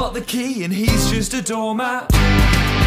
got the key and he's just a doormat.